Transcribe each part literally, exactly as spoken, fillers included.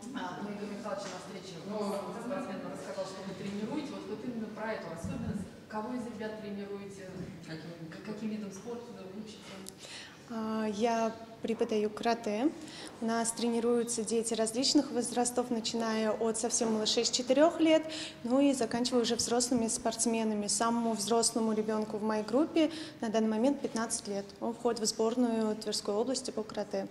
А, ну, Игорь Михайлович на встрече с спортсменом рассказал, что вы тренируете. Вот, вот именно про эту особенность. Кого из ребят тренируете? Каким, каким видом спорта вы учите? Я преподаю карате. У нас тренируются дети различных возрастов, начиная от совсем малышей с четырёх лет, ну и заканчивая уже взрослыми спортсменами. Самому взрослому ребенку в моей группе на данный момент пятнадцать лет. Он входит в сборную Тверской области по карате.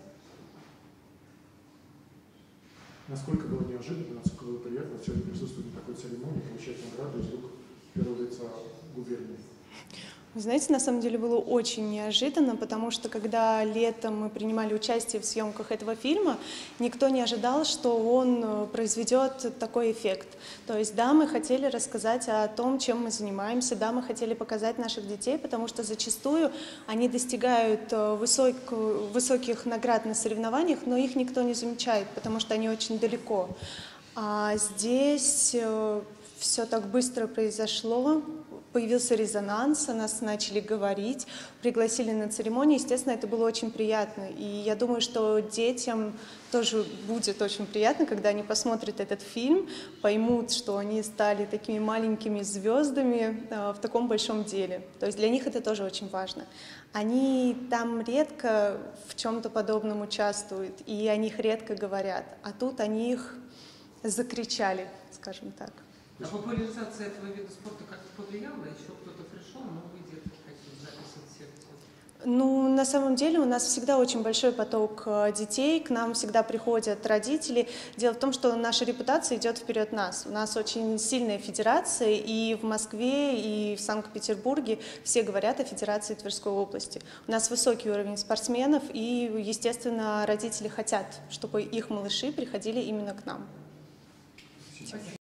Насколько было неожиданно, насколько было приятно сегодня присутствовать на такой церемонии, получать награду из рук первого лица губернии? Вы знаете, на самом деле было очень неожиданно, потому что когда летом мы принимали участие в съемках этого фильма, никто не ожидал, что он произведет такой эффект. То есть, да, мы хотели рассказать о том, чем мы занимаемся, да, мы хотели показать наших детей, потому что зачастую они достигают высок, высоких наград на соревнованиях, но их никто не замечает, потому что они очень далеко. А здесь все так быстро произошло. Появился резонанс, о нас начали говорить, пригласили на церемонию. Естественно, это было очень приятно. И я думаю, что детям тоже будет очень приятно, когда они посмотрят этот фильм, поймут, что они стали такими маленькими звездами в таком большом деле. То есть для них это тоже очень важно. Они там редко в чем-то подобном участвуют, и о них редко говорят. А тут они их закричали, скажем так. А популяризация этого вида спорта как-то повлияла? Еще кто-то пришел, новые детки хотят записывать секцию? Ну, на самом деле у нас всегда очень большой поток детей, к нам всегда приходят родители. Дело в том, что наша репутация идет вперед нас. У нас очень сильная федерация, и в Москве, и в Санкт-Петербурге все говорят о федерации Тверской области. У нас высокий уровень спортсменов, и, естественно, родители хотят, чтобы их малыши приходили именно к нам. Спасибо.